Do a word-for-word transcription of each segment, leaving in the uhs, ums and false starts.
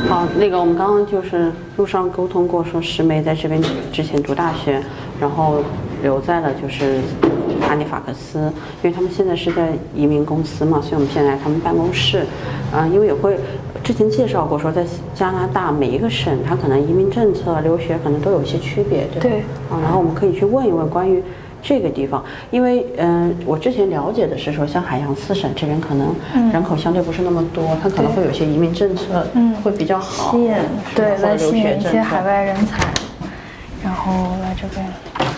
好，那个我们刚刚就是路上沟通过，说石梅在这边之前读大学，然后留在了就是哈利法克斯，因为他们现在是在移民公司嘛，所以我们现在来他们办公室，啊、呃，因为也会之前介绍过说，在加拿大每一个省，它可能移民政策、留学可能都有一些区别，对吧？ 对。 啊，然后我们可以去问一问关于这个地方，因为嗯、呃，我之前了解的是说，像海洋四省这边可能人口相对不是那么多，嗯、它可能会有些移民政策，嗯，会比较好， 吸引对来吸引一些海外人才，然后来这边。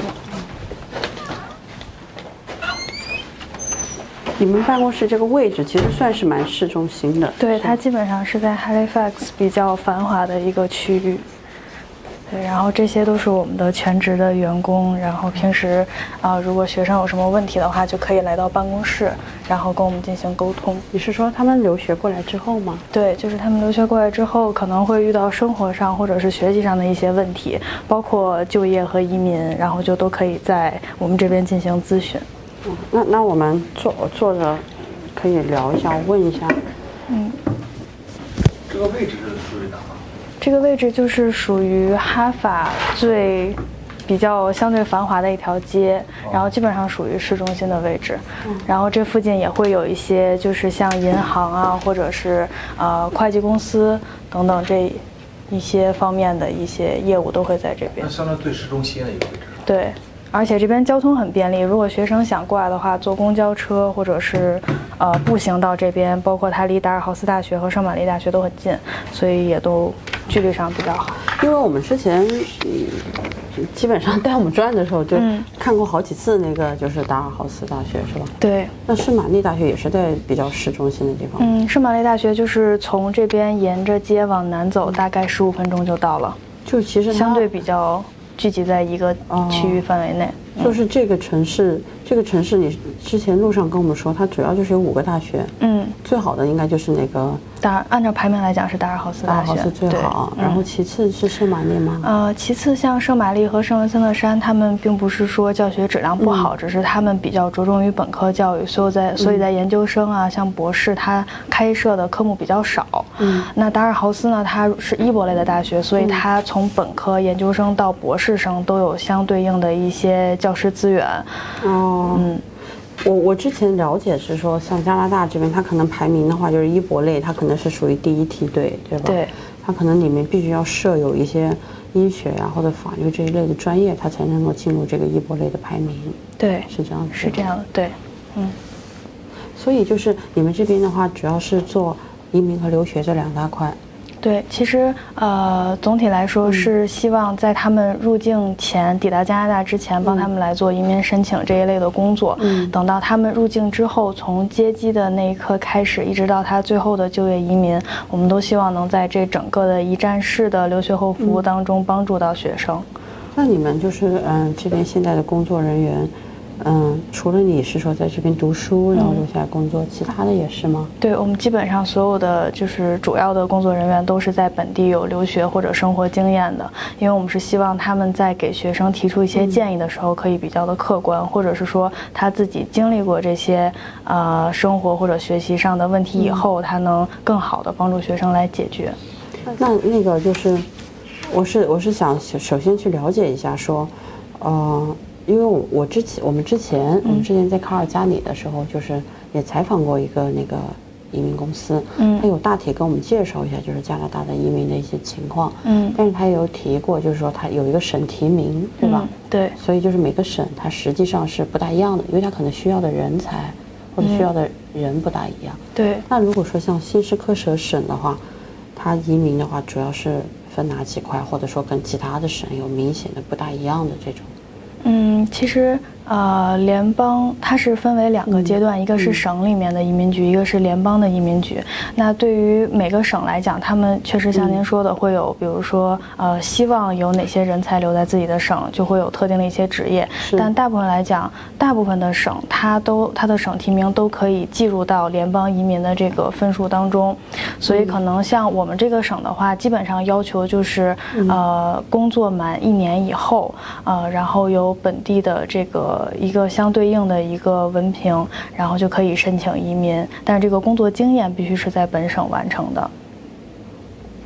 你们办公室这个位置其实算是蛮市中心的， 对，它基本上是在 Halifax 比较繁华的一个区域。对，然后这些都是我们的全职的员工，然后平时啊、呃，如果学生有什么问题的话，就可以来到办公室，然后跟我们进行沟通。 你是说他们留学过来之后吗？ 对，就是他们留学过来之后，可能会遇到生活上或者是学习上的一些问题，包括就业和移民，然后就都可以在我们这边进行咨询。 嗯，那那我们坐坐着可以聊一下，问一下。 嗯， 这个位置是属于哪？ 这个位置就是属于哈法最比较相对繁华的一条街，然后基本上属于市中心的位置。然后这附近也会有一些就是像银行啊，或者是呃会计公司等等这一些方面的一些业务都会在这边。 那相当于最市中心的一个位置。 对。而且这边交通很便利，如果学生想过来的话，坐公交车或者是呃步行到这边，包括它离达尔豪斯大学和圣玛丽大学都很近，所以也都距离上比较好。 因为我们之前、嗯、基本上带我们转的时候就看过好几次那个就是达尔豪斯大学，是吧？ 对。 那圣玛丽大学也是在比较市中心的地方。 嗯，圣玛丽大学就是从这边沿着街往南走，大概十五分钟就到了。 就其实相对比较聚集在一个区域范围内。哦嗯、就是这个城市，这个城市你之前路上跟我们说，它主要就是有五个大学。嗯，最好的应该就是那个。 达按照排名来讲是达尔豪斯大学， 达尔豪斯最好，然后其次是圣玛丽吗？ 呃，其次像圣玛丽和圣文森特山，他们并不是说教学质量不好，嗯、只是他们比较着重于本科教育，所以在所以在研究生啊，嗯、像博士，它开设的科目比较少。嗯，那达尔豪斯呢，它是医博类的大学，所以它从本科、研究生到博士生都有相对应的一些教师资源。 哦，嗯。我我之前了解是说，像加拿大这边，它可能排名的话，就是医博类，它可能是属于第一梯队，对吧？ 对。 它可能里面必须要设有一些医学呀、啊、或者法律这一类的专业，它才能够进入这个医博类的排名。 对， 是这样子。 是这样的，对，嗯。 所以就是你们这边的话，主要是做移民和留学这两大块。 对，其实呃，总体来说是希望在他们入境前、抵达加拿大之前，帮他们来做移民申请这一类的工作。嗯，等到他们入境之后，从接机的那一刻开始，一直到他最后的就业移民，我们都希望能在这整个的一站式的留学后服务当中帮助到学生。 嗯、那你们就是嗯、呃，这边现在的工作人员。嗯，除了你是说在这边读书，然后留下来工作，嗯、其他的也是吗？ 对，我们基本上所有的就是主要的工作人员都是在本地有留学或者生活经验的，因为我们是希望他们在给学生提出一些建议的时候，可以比较的客观，嗯、或者是说他自己经历过这些呃生活或者学习上的问题以后，嗯、他能更好的帮助学生来解决。 那那个就是，我是我是想首先去了解一下说，呃。因为我我之前我们之前、嗯、我们之前在卡尔加里的时候，就是也采访过一个那个移民公司，嗯，他有大体跟我们介绍一下就是加拿大的移民的一些情况，嗯，但是他也有提过，就是说他有一个省提名，对吧？ 嗯、对， 所以就是每个省它实际上是不大一样的，因为它可能需要的人才或者需要的人不大一样。 嗯、对。 那如果说像新斯科舍省的话，它移民的话主要是分哪几块，或者说跟其他的省有明显的不大一样的这种？ 嗯，其实呃，联邦它是分为两个阶段，嗯、一个是省里面的移民局，嗯、一个是联邦的移民局。那对于每个省来讲，他们确实像您说的，会有比如说呃，希望有哪些人才留在自己的省，就会有特定的一些职业。但大部分来讲，大部分的省它都它的省提名都可以计入到联邦移民的这个分数当中。所以可能像我们这个省的话，基本上要求就是呃，工作满一年以后，呃，然后有本地的这个一个相对应的一个文凭，然后就可以申请移民，但是这个工作经验必须是在本省完成的。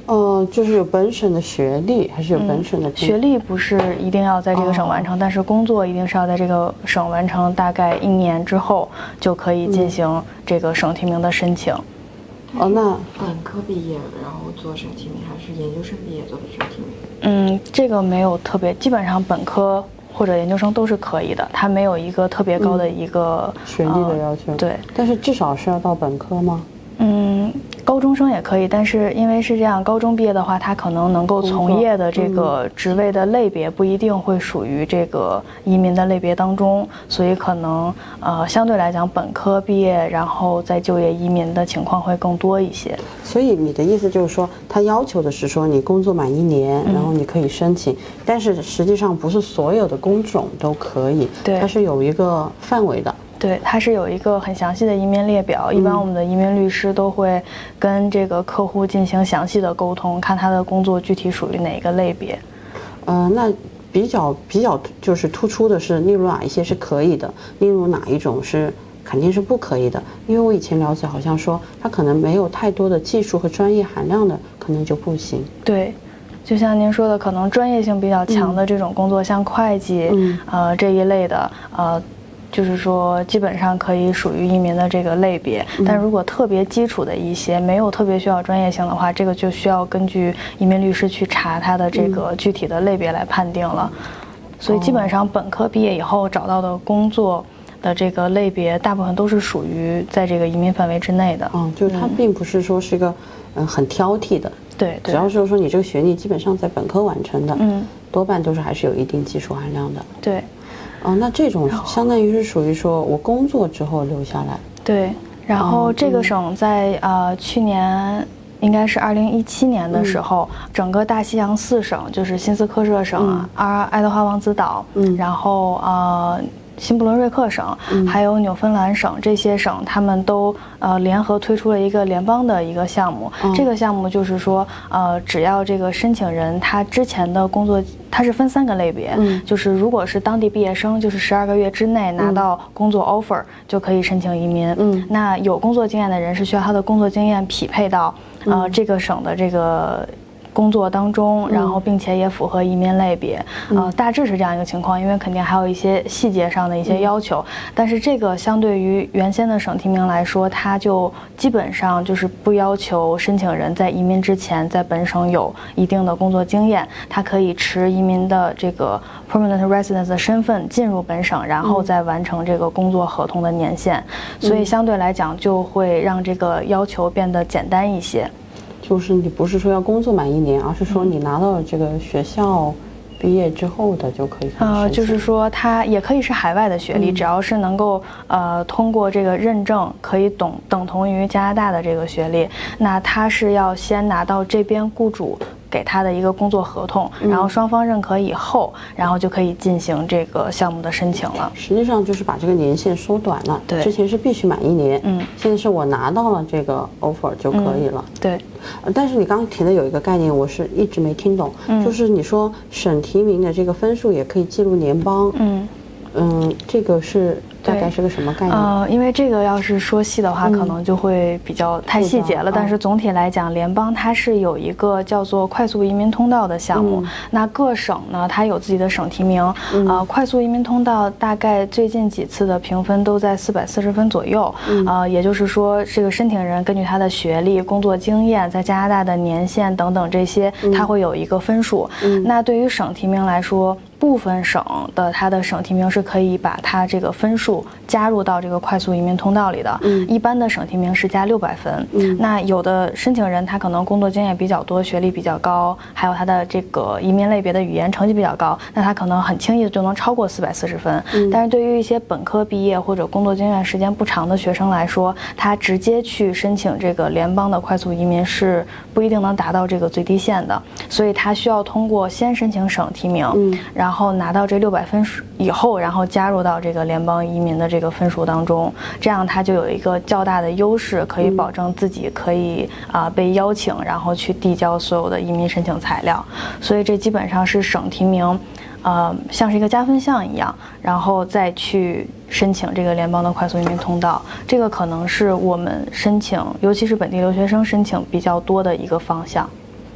呃，就是有本省的学历，还是有本省的、嗯、 学历不是一定要在这个省完成、哦，但是工作一定是要在这个省完成，大概一年之后就可以进行这个省提名的申请。 哦，那本科毕业然后做省提名，还是研究生毕业做的省提名？ 嗯，这个没有特别，基本上本科或者研究生都是可以的，它没有一个特别高的一个、 嗯、学历的要求、呃。对，但是至少是要到本科吗？ 嗯，高中生也可以，但是因为是这样，高中毕业的话，他可能能够从业的这个职位的类别不一定会属于这个移民的类别当中，所以可能呃相对来讲，本科毕业然后再就业移民的情况会更多一些。 所以你的意思就是说，他要求的是说你工作满一年，然后你可以申请，嗯、但是实际上不是所有的工种都可以， 对， 它是有一个范围的。 对，它是有一个很详细的移民列表，一般我们的移民律师都会跟这个客户进行详细的沟通，看他的工作具体属于哪一个类别。 呃，那比较比较就是突出的是，例如哪一些是可以的，例如哪一种是肯定是不可以的。因为我以前了解，好像说他可能没有太多的技术和专业含量的，可能就不行。 对。就像您说的，可能专业性比较强的这种工作，嗯、像会计，嗯、呃这一类的，呃。就是说，基本上可以属于移民的这个类别，但如果特别基础的一些，没有特别需要专业性的话，这个就需要根据移民律师去查他的这个具体的类别来判定了。所以基本上本科毕业以后找到的工作的这个类别，大部分都是属于在这个移民范围之内的。 嗯，就是它并不是说是一个嗯很挑剔的， 对， 只要是说你这个学历基本上在本科完成的，嗯，多半都是还是有一定技术含量的。 对。 哦，那这种相当于是属于说我工作之后留下来。 对，然后这个省在、嗯、呃去年应该是二零一七年的时候、嗯，整个大西洋四省，就是新斯科舍省、嗯、阿爱德华王子岛，嗯，然后呃。新布伦瑞克省、嗯、还有纽芬兰省，这些省他们都呃联合推出了一个联邦的一个项目、嗯、这个项目就是说呃只要这个申请人他之前的工作，它是分三个类别、嗯、就是如果是当地毕业生，就是十二个月之内拿到工作 offer、嗯、就可以申请移民、嗯、那有工作经验的人是需要他的工作经验匹配到呃、嗯、这个省的这个工作当中，然后并且也符合移民类别，嗯、呃，大致是这样一个情况，因为肯定还有一些细节上的一些要求，嗯、但是这个相对于原先的省提名来说，它就基本上就是不要求申请人在移民之前在本省有一定的工作经验，他可以持移民的这个 permanent residence 的身份进入本省，然后再完成这个工作合同的年限，嗯、所以相对来讲就会让这个要求变得简单一些。 就是你不是说要工作满一年，而是说你拿到了这个学校毕业之后的就可以。 呃，就是说它也可以是海外的学历，嗯、只要是能够呃通过这个认证，可以等等同于加拿大的这个学历，那他是要先拿到这边雇主给他的一个工作合同，然后双方认可以后，然后就可以进行这个项目的申请了。 实际上就是把这个年限缩短了。 对， 之前是必须满一年，嗯，现在是我拿到了这个 offer 就可以了。 嗯、对。 但是你刚刚提的有一个概念，我是一直没听懂，嗯、就是你说省提名的这个分数也可以记录联邦，嗯嗯，这个是大概是个什么概念？ 呃，因为这个要是说细的话，嗯、可能就会比较太细节了。嗯、但是总体来讲，联邦它是有一个叫做快速移民通道的项目。嗯、那各省呢，它有自己的省提名。嗯、呃，快速移民通道大概最近几次的评分都在四百四十分左右。嗯、呃，也就是说，这个申请人根据他的学历、工作经验，在加拿大的年限等等这些，嗯、他会有一个分数。嗯、那对于省提名来说，部分省的它的省提名是可以把它这个分数加入到这个快速移民通道里的。嗯，一般的省提名是加六百分。嗯，那有的申请人他可能工作经验比较多，学历比较高，还有他的这个移民类别的语言成绩比较高，那他可能很轻易的就能超过四百四十分。嗯，但是对于一些本科毕业或者工作经验时间不长的学生来说，他直接去申请这个联邦的快速移民是不一定能达到这个最低线的，所以他需要通过先申请省提名，嗯，然后然后拿到这六百分以后，然后加入到这个联邦移民的这个分数当中，这样他就有一个较大的优势，可以保证自己可以啊、呃、被邀请，然后去递交所有的移民申请材料。所以这基本上是省提名，呃，像是一个加分项一样，然后再去申请这个联邦的快速移民通道。这个可能是我们申请，尤其是本地留学生申请比较多的一个方向。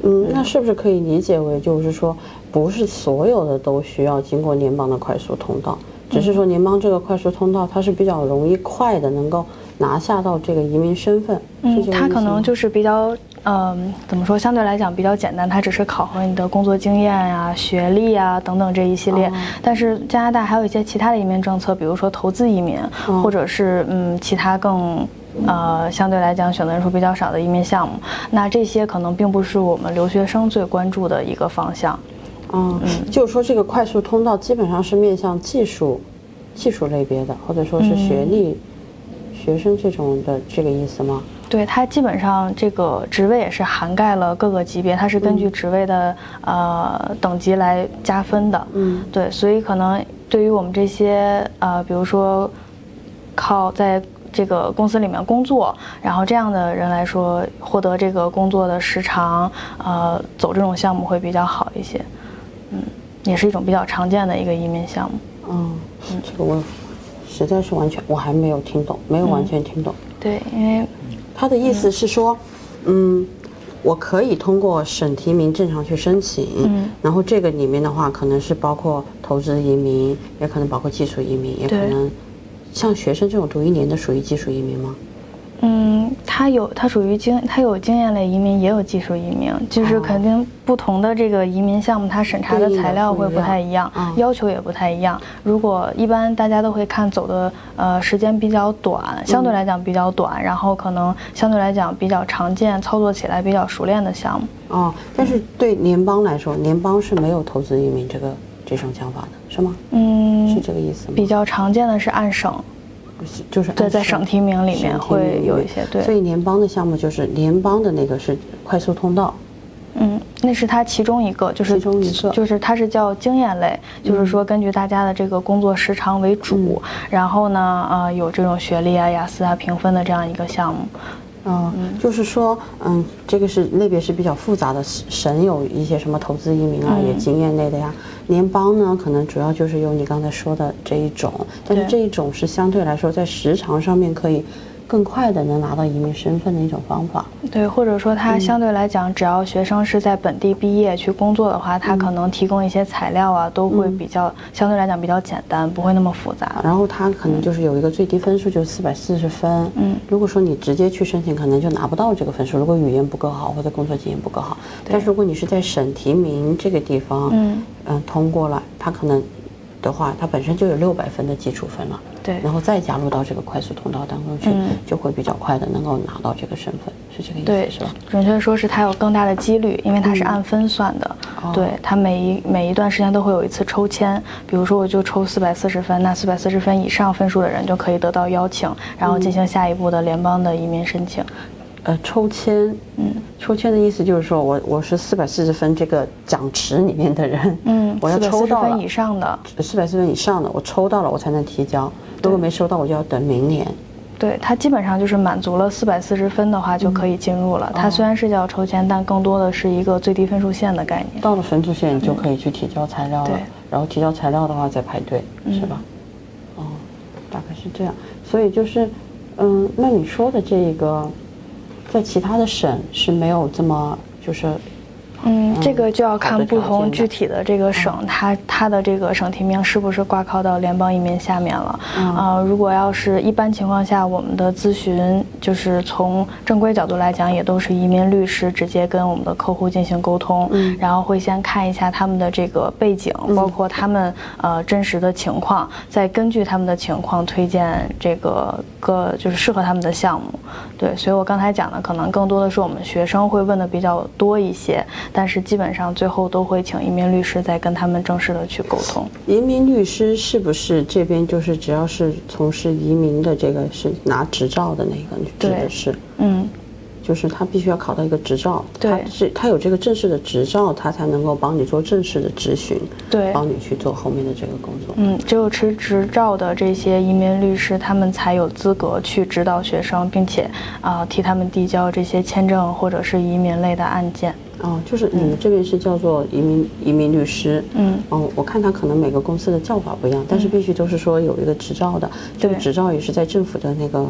嗯，那是不是可以理解为，就是说，不是所有的都需要经过联邦的快速通道，只是说联邦这个快速通道它是比较容易快的，能够拿下到这个移民身份。 嗯，它可能就是比较，嗯，怎么说，相对来讲比较简单，它只是考核你的工作经验呀、学历呀等等这一系列。哦、但是加拿大还有一些其他的移民政策，比如说投资移民，哦、或者是嗯其他更。呃，相对来讲选择人数比较少的移民项目，那这些可能并不是我们留学生最关注的一个方向。 嗯，嗯就是说这个快速通道基本上是面向技术、技术类别的，或者说是学历、嗯、学生这种的这个意思吗？ 对，它基本上这个职位也是涵盖了各个级别，它是根据职位的、嗯、呃等级来加分的。嗯，对，所以可能对于我们这些呃，比如说靠在这个公司里面工作，然后这样的人来说，获得这个工作的时长，呃，走这种项目会比较好一些。嗯，也是一种比较常见的一个移民项目。 嗯，嗯这个我实在是完全我还没有听懂，没有完全听懂。 嗯、对，因为他的意思是说，嗯。嗯我可以通过省提名正常去申请，嗯，然后这个里面的话，可能是包括投资移民，也可能包括技术移民，也可能像学生这种读一年的属于技术移民吗？ 嗯，它有，它属于经，它有经验类移民，也有技术移民，就是肯定不同的这个移民项目，它审查的材料会不太一样， 嗯、 要求也不太一样。如果一般大家都会看走的呃时间比较短，相对来讲比较短，嗯、然后可能相对来讲比较常见，操作起来比较熟练的项目。 哦，但是对联邦来说，联邦是没有投资移民这个这种讲法的，是吗？ 嗯， 是这个意思吗？ 比较常见的是按省。 就是对，在省提名里面会有一些对， 所以联邦的项目就是联邦的那个是快速通道， 嗯，那是它其中一个，就是其中一个， 就是它是叫经验类，嗯、就是说根据大家的这个工作时长为主，嗯、然后呢，呃，有这种学历啊、雅思啊评分的这样一个项目。 嗯，嗯就是说，嗯，这个是类别是比较复杂的，省有一些什么投资移民啊，嗯、也经验类的呀。联邦呢，可能主要就是有你刚才说的这一种，但是这一种是相对来说在时长上面可以更快的能拿到移民身份的一种方法。 对，或者说它相对来讲，嗯、只要学生是在本地毕业去工作的话，它可能提供一些材料啊，都会比较、嗯、相对来讲比较简单，不会那么复杂。 然后它可能就是有一个最低分数，就是四百四十分。嗯，如果说你直接去申请，可能就拿不到这个分数。如果语言不够好或者工作经验不够好，但是如果你是在省提名这个地方，嗯嗯通过了，它可能的话，它本身就有六百分的基础分了。 对， 然后再加入到这个快速通道当中去，嗯、就会比较快的能够拿到这个身份，是这个意思， 对， 是吧？ 准确说是它有更大的几率，因为它是按分算的。嗯、对，它每一每一段时间都会有一次抽签，比如说我就抽四百四十分，那四百四十分以上分数的人就可以得到邀请，然后进行下一步的联邦的移民申请。 呃，抽签，嗯，抽签的意思就是说我我是四百四十分这个奖池里面的人，嗯，我要抽到四百四十分以上的， 四百四十分以上的我抽到了，我才能提交。如果没收到，我就要等明年。 对，它基本上就是满足了四百四十分的话就可以进入了。嗯、它虽然是叫抽签，但更多的是一个最低分数线的概念。 到了分数线就可以去提交材料了，嗯、然后提交材料的话再排队，嗯、是吧？哦，大概是这样。所以就是，嗯，那你说的这个。在其他的省是没有这么就是， 嗯，这个就要看不同具体的这个省，嗯、它它的这个省提名是不是挂靠到联邦移民下面了？啊、嗯呃，如果要是一般情况下，我们的咨询就是从正规角度来讲，也都是移民律师直接跟我们的客户进行沟通，嗯、然后会先看一下他们的这个背景，嗯、包括他们呃真实的情况，再根据他们的情况推荐这个个就是适合他们的项目。对，所以我刚才讲的可能更多的是我们学生会问的比较多一些，但是基本上最后都会请移民律师再跟他们正式的去沟通。 移民律师是不是这边就是只要是从事移民的这个是拿执照的那个指的是？嗯，就是他必须要考到一个执照， 对， 他是他有这个正式的执照，他才能够帮你做正式的咨询， 对， 帮你去做后面的这个工作。 嗯，只有持执照的这些移民律师，他们才有资格去指导学生，并且啊、呃、替他们递交这些签证或者是移民类的案件。 哦，就是你们这边是叫做移民、嗯、移民律师，嗯，哦，我看他可能每个公司的叫法不一样，但是必须都是说有一个执照的，这个执照也是在政府的那个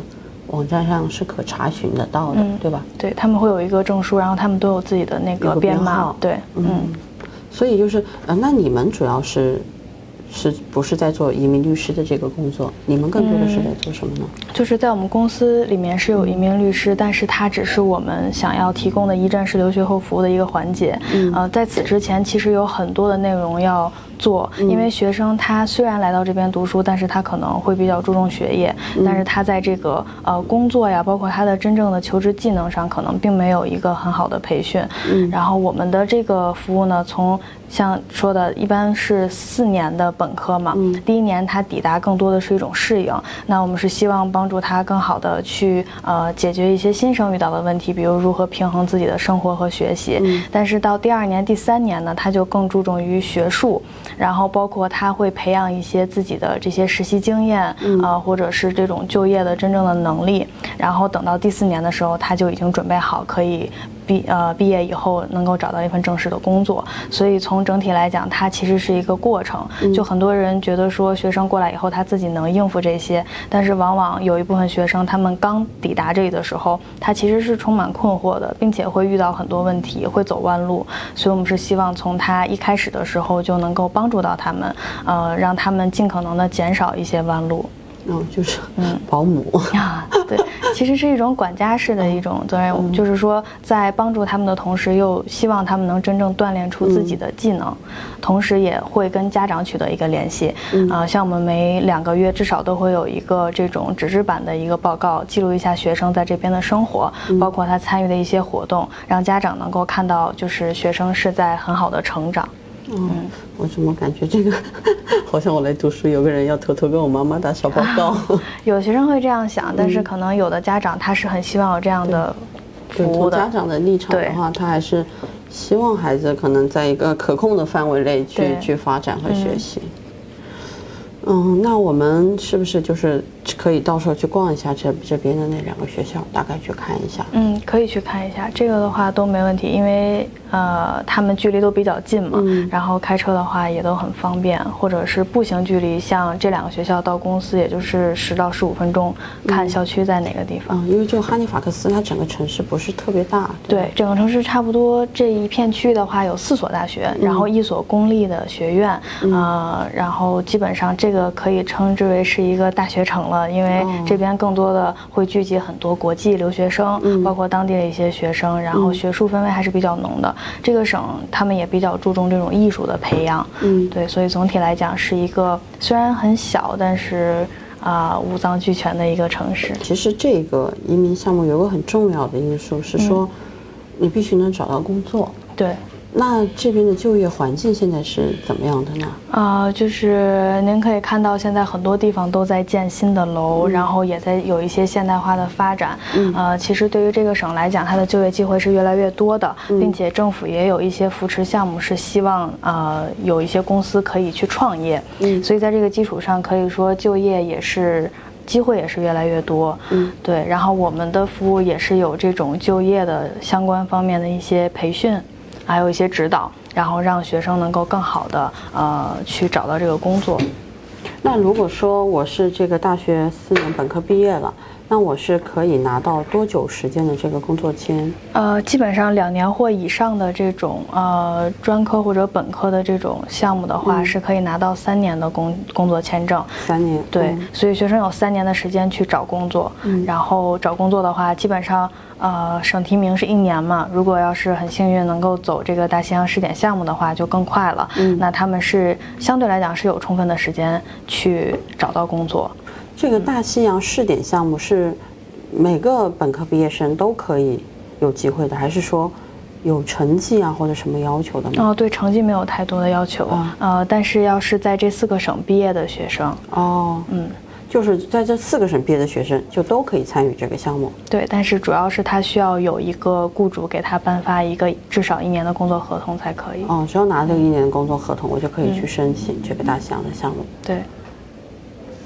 网站上是可查询得到的， 嗯、 对吧？ 对，他们会有一个证书，然后他们都有自己的那个编码。对，嗯。 嗯所以就是呃，那你们主要是是不是在做移民律师的这个工作？你们更多的是在做什么呢？ 嗯、就是在我们公司里面是有移民律师，但是它只是我们想要提供的一站式留学后服务的一个环节。嗯、呃，在此之前，其实有很多的内容要做，因为学生他虽然来到这边读书，但是他可能会比较注重学业，嗯、但是他在这个呃工作呀，包括他的真正的求职技能上，可能并没有一个很好的培训。嗯，然后我们的这个服务呢，从像说的，一般是四年的本科嘛，嗯、第一年他抵达更多的是一种适应，那我们是希望帮助他更好的去呃解决一些新生遇到的问题，比如如何平衡自己的生活和学习。嗯、但是到第二年、第三年呢，他就更注重于学术。然后包括他会培养一些自己的这些实习经验，嗯、呃，或者是这种就业的真正的能力。然后等到第四年的时候，他就已经准备好可以毕呃毕业以后能够找到一份正式的工作。所以从整体来讲，它其实是一个过程。就很多人觉得说学生过来以后他自己能应付这些，但是往往有一部分学生他们刚抵达这里的时候，他其实是充满困惑的，并且会遇到很多问题，会走弯路。所以我们是希望从他一开始的时候就能够帮助到他们，呃，让他们尽可能的减少一些弯路。 哦，就是嗯，保姆啊，对，其实是一种管家式的一种责任，嗯、就是说在帮助他们的同时，又希望他们能真正锻炼出自己的技能，嗯、同时也会跟家长取得一个联系。嗯、呃，像我们每两个月至少都会有一个这种纸质版的一个报告，记录一下学生在这边的生活，嗯、包括他参与的一些活动，让家长能够看到，就是学生是在很好的成长。 嗯，我怎么感觉这个好像我来读书，有个人要偷偷跟我妈妈打小报告。啊、 有学生会这样想，但是可能有的家长他是很希望有这样的服务的。 从家长的立场的话，他还是希望孩子可能在一个可控的范围内去去发展和学习。嗯嗯，那我们是不是就是可以到时候去逛一下这这边的那两个学校，大概去看一下？ 嗯，可以去看一下，这个的话都没问题，因为呃他们距离都比较近嘛，嗯、然后开车的话也都很方便，或者是步行距离，像这两个学校到公司也就是十到十五分钟，看校区在哪个地方。 嗯，因为这个哈尼法克斯它整个城市不是特别大， 对，对整个城市差不多这一片区域的话有四所大学，嗯、然后一所公立的学院，嗯、呃，然后基本上这个。这个可以称之为是一个大学城了，因为这边更多的会聚集很多国际留学生，嗯、包括当地的一些学生，然后学术氛围还是比较浓的。嗯、这个省他们也比较注重这种艺术的培养，嗯，对，所以总体来讲是一个虽然很小，但是啊、呃、五脏俱全的一个城市。 其实这个移民项目有个很重要的因素是说，嗯、你必须能找到工作。 对。 那这边的就业环境现在是怎么样的呢？ 啊、呃，就是您可以看到，现在很多地方都在建新的楼，嗯、然后也在有一些现代化的发展。嗯，呃，其实对于这个省来讲，它的就业机会是越来越多的，嗯、并且政府也有一些扶持项目，是希望呃有一些公司可以去创业。嗯，所以在这个基础上，可以说就业也是。机会也是越来越多，嗯，对，然后我们的服务也是有这种就业的相关方面的一些培训，还有一些指导，然后让学生能够更好的呃去找到这个工作。 那如果说我是这个大学四年本科毕业了，那我是可以拿到多久时间的这个工作签？ 呃，基本上两年或以上的这种呃专科或者本科的这种项目的话，嗯、是可以拿到三年的工工作签证。 三年。 对， 嗯、 所以学生有三年的时间去找工作。嗯、然后找工作的话，基本上呃省提名是一年嘛，如果要是很幸运能够走这个大西洋试点项目的话，就更快了。嗯，那他们是相对来讲是有充分的时间去找到工作。 这个大西洋试点项目是每个本科毕业生都可以有机会的，还是说有成绩啊或者什么要求的吗？ 哦，对，成绩没有太多的要求，哦、呃，但是要是在这四个省毕业的学生， 哦，嗯，就是在这四个省毕业的学生就都可以参与这个项目。 对，但是主要是他需要有一个雇主给他颁发一个至少一年的工作合同才可以。 哦，只要拿这个一年的工作合同，我就可以去申请这个大西洋的项目。 对。 好，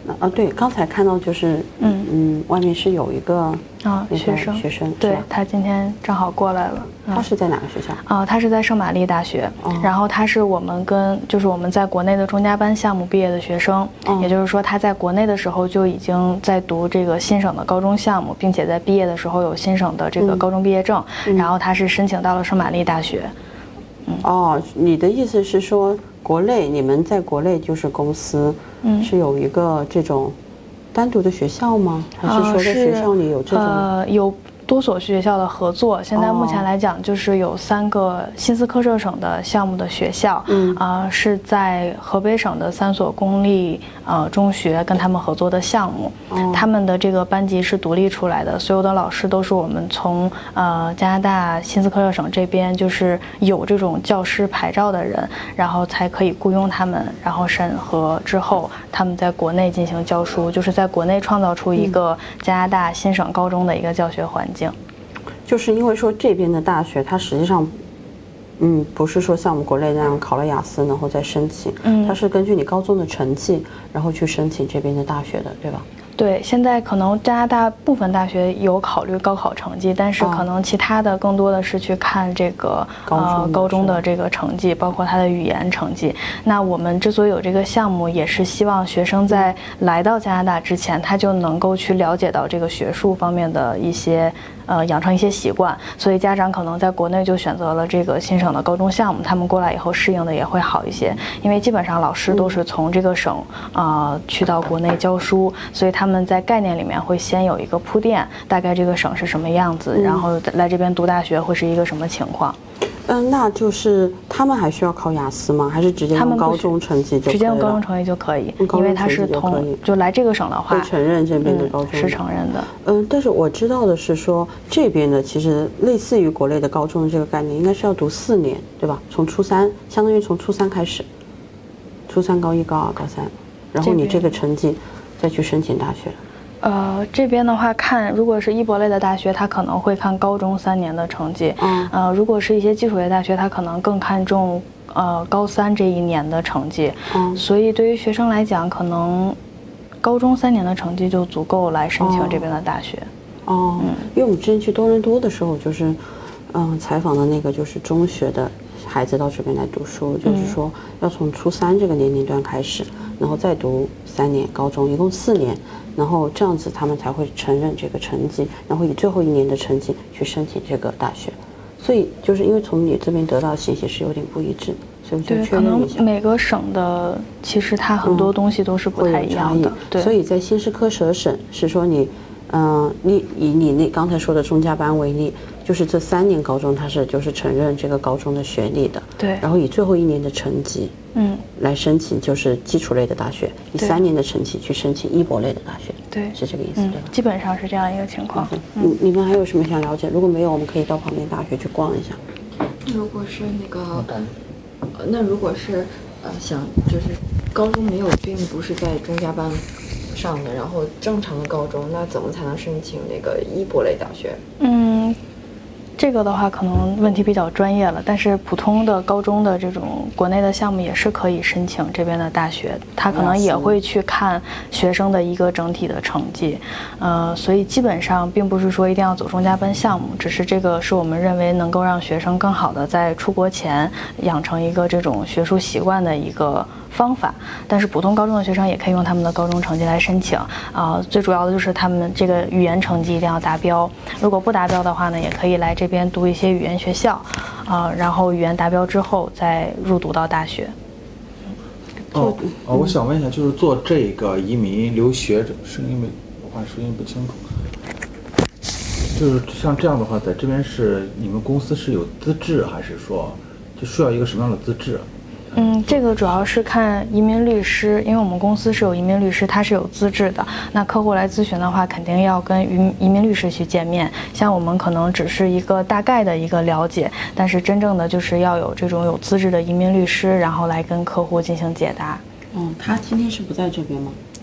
啊，对，刚才看到就是嗯嗯，外面是有一个啊、哦、学生学生， 对他今天正好过来了。 他是在哪个学校？ 啊、呃，他是在圣玛丽大学，哦、然后他是我们跟就是我们在国内的中加班项目毕业的学生，哦、也就是说他在国内的时候就已经在读这个新省的高中项目，并且在毕业的时候有新省的这个高中毕业证，嗯、然后他是申请到了圣玛丽大学。 嗯、哦，你的意思是说，国内你们在国内就是公司，嗯，是有一个这种单独的学校吗？还是说在学校里有这种？ 呃，有。多所学校的合作，现在目前来讲，就是有三个新斯科舍省的项目的学校，嗯啊、呃，是在河北省的三所公立呃中学跟他们合作的项目，哦、他们的这个班级是独立出来的，所有的老师都是我们从呃加拿大新斯科舍省这边就是有这种教师牌照的人，然后才可以雇佣他们，然后审核之后，他们在国内进行教书，就是在国内创造出一个加拿大新省高中的一个教学环境。 就是因为说这边的大学，它实际上，嗯，不是说像我们国内那样考了雅思然后再申请，嗯，它是根据你高中的成绩，然后去申请这边的大学的，对吧？ 对，现在可能加拿大部分大学有考虑高考成绩，但是可能其他的更多的是去看这个呃高中的这个成绩，包括他的语言成绩。那我们之所以有这个项目，也是希望学生在来到加拿大之前，他就能够去了解到这个学术方面的一些呃养成一些习惯。所以家长可能在国内就选择了这个新省的高中项目，他们过来以后适应的也会好一些，因为基本上老师都是从这个省啊、呃、去到国内教书，所以他们。他们在概念里面会先有一个铺垫，大概这个省是什么样子，嗯、然后来这边读大学会是一个什么情况。 嗯，那就是他们还需要考雅思吗？还是直接用高中成绩就可以了？ 直接用高中成绩就可以，因为他是同就来这个省的话， 会承认这边的高中、 嗯、是承认的。 嗯，但是我知道的是说，这边的其实类似于国内的高中的这个概念，应该是要读四年，对吧？从初三，相当于从初三开始，初三、高一、高二、高三，然后你这个成绩。再去申请大学， 呃，这边的话看，如果是一博类的大学，他可能会看高中三年的成绩，嗯，呃，如果是一些基础类大学，他可能更看重呃高三这一年的成绩，嗯，所以对于学生来讲，可能高中三年的成绩就足够来申请这边的大学。 哦，嗯，因为我们之前去多伦多的时候，就是嗯采访的那个就是中学的孩子到这边来读书，就是说要从初三这个年龄段开始，然后再读三年高中，一共四年，然后这样子他们才会承认这个成绩，然后以最后一年的成绩去申请这个大学。所以就是因为从你这边得到的信息是有点不一致，所以我就确认一下。 可能每个省的其实它很多东西都是不太一样的。嗯、对， 所以在新斯科舍省是说你，嗯、呃，你以你那刚才说的中加班为例。就是这三年高中，它是就是承认这个高中的学历的， 对。 然后以最后一年的成绩，嗯，来申请就是基础类的大学，以三年的成绩去申请一博类的大学， 对， 是这个意思， 嗯、 对吧？ 基本上是这样一个情况。 嗯，嗯你们还有什么想了解？如果没有，我们可以到旁边大学去逛一下。 如果是那个，呃，那如果是呃想就是高中没有，并不是在中加班上的，然后正常的高中，那怎么才能申请那个一博类大学？ 嗯。这个的话可能问题比较专业了，但是普通的高中的这种国内的项目也是可以申请这边的大学，他可能也会去看学生的一个整体的成绩，呃，所以基本上并不是说一定要走中加班项目，只是这个是我们认为能够让学生更好的在出国前养成一个这种学术习惯的一个方法。但是普通高中的学生也可以用他们的高中成绩来申请，啊、呃，最主要的就是他们这个语言成绩一定要达标，如果不达标的话呢，也可以来这边读一些语言学校，啊、呃，然后语言达标之后再入读到大学。 哦，哦，我想问一下，就是做这个移民留学者，声音没，我话声音不清楚。就是像这样的话，在这边是你们公司是有资质，还是说就需要一个什么样的资质？ 嗯，这个主要是看移民律师，因为我们公司是有移民律师，他是有资质的。那客户来咨询的话，肯定要跟移移民律师去见面。像我们可能只是一个大概的一个了解，但是真正的就是要有这种有资质的移民律师，然后来跟客户进行解答。 嗯，他今天是不在这边吗？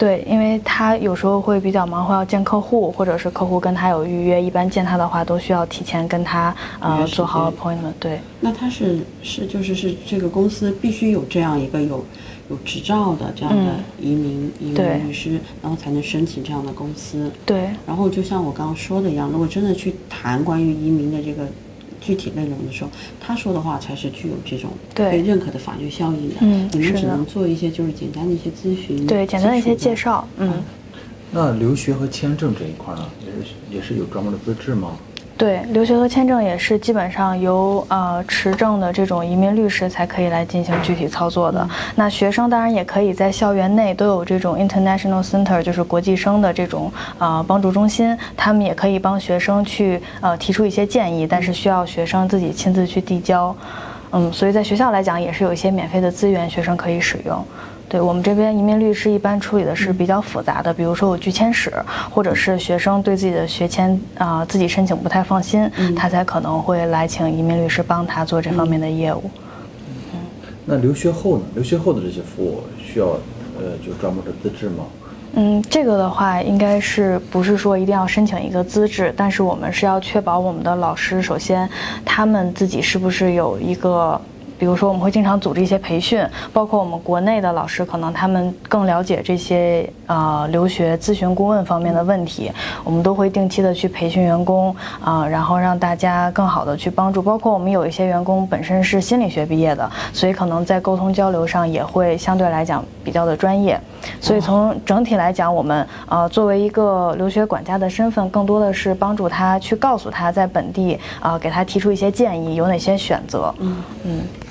对，因为他有时候会比较忙，会要见客户，或者是客户跟他有预约，一般见他的话都需要提前跟他呃做好 appointment。对， 那他是是就是是这个公司必须有这样一个有有执照的这样的移民、嗯、移民律师，然后才能申请这样的公司。 对， 然后就像我刚刚说的一样，如果真的去谈关于移民的这个具体内容的时候，他说的话才是具有这种被认可的法律效应的。 嗯， 你们只能做一些就是简单的一些咨询， 对，简单的一些介绍。嗯， 那留学和签证这一块呢，也是也是有专门的资质吗？ 对，留学和签证也是基本上由呃持证的这种移民律师才可以来进行具体操作的。嗯、那学生当然也可以在校园内都有这种 International Center， 就是国际生的这种呃帮助中心，他们也可以帮学生去呃提出一些建议，但是需要学生自己亲自去递交。嗯，所以在学校来讲也是有一些免费的资源，学生可以使用。对，我们这边移民律师一般处理的是比较复杂的，比如说有拒签史，或者是学生对自己的学签啊、呃、自己申请不太放心，嗯、他才可能会来请移民律师帮他做这方面的业务。 嗯，那留学后呢？留学后的这些服务需要呃就专门的资质吗？ 嗯，这个的话应该是不是说一定要申请一个资质，但是我们是要确保我们的老师首先他们自己是不是有一个。比如说，我们会经常组织一些培训，包括我们国内的老师，可能他们更了解这些呃留学咨询顾问方面的问题，我们都会定期的去培训员工啊、呃，然后让大家更好的去帮助。包括我们有一些员工本身是心理学毕业的，所以可能在沟通交流上也会相对来讲比较的专业。所以从整体来讲，我们呃作为一个留学管家的身份，更多的是帮助他去告诉他在本地啊、呃，给他提出一些建议，有哪些选择。嗯嗯。